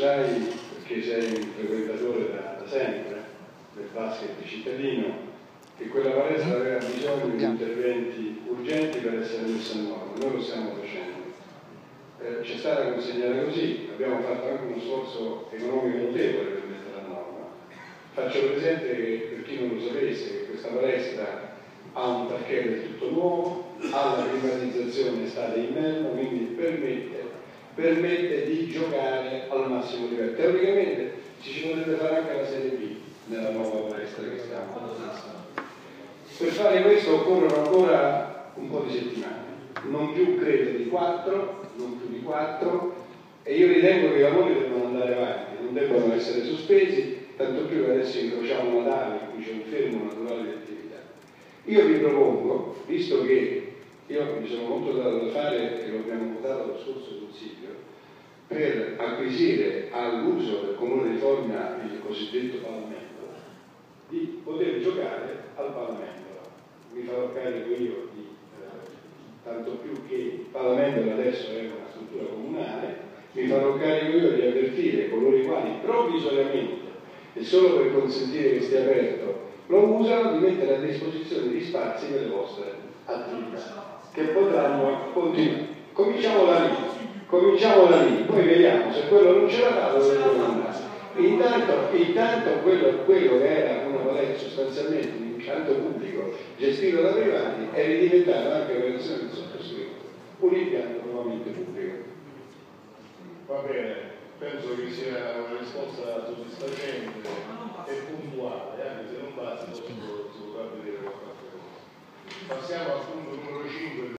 sai, perché sei un frequentatore da sempre del basket cittadino, che quella palestra aveva bisogno di interventi urgenti per essere messa a norma. Noi lo stiamo facendo. C'è stata consegnata così, abbiamo fatto anche uno sforzo economico notevole per metterla a norma. Faccio presente che, per chi non lo sapesse, che questa palestra ha un parquet del tutto nuovo, ha la climatizzazione estate e inverno, quindi permette di giocare al massimo livello. Teoricamente ci potrebbe fare anche la Serie B nella nuova palestra che stiamo utilizzando. Per fare questo occorrono ancora un po' di settimane, non più credo di 4, non più di 4, e io ritengo che i lavori devono andare avanti, non devono essere sospesi, tanto più che adesso incrociamo Natale in cui c'è un fermo naturale di attività. Io vi propongo, visto che io mi sono molto dato da fare e lo abbiamo votato allo scorso Consiglio, per acquisire all'uso del Comune di Fogna il cosiddetto Palamento, di poter giocare al Palamento. Mi farò carico io di, tanto più che il Palamento adesso è una struttura comunale, mi farò carico io di avvertire coloro i quali provvisoriamente e solo per consentire che stia aperto lo usano, di mettere a disposizione gli spazi per le vostre attività che potranno continuare. Cominciamo da lì, poi vediamo se quello non ce la fa, dove dobbiamo andare. Intanto quello che era una palestra sostanzialmente un impianto pubblico gestito da privati è ridiventato anche per l'azione del sottoscritto un impianto nuovamente pubblico. Va bene, penso che sia una risposta soddisfacente e puntuale, anche se non basta, posso far vedere qualche cosa. Passiamo al punto numero 5.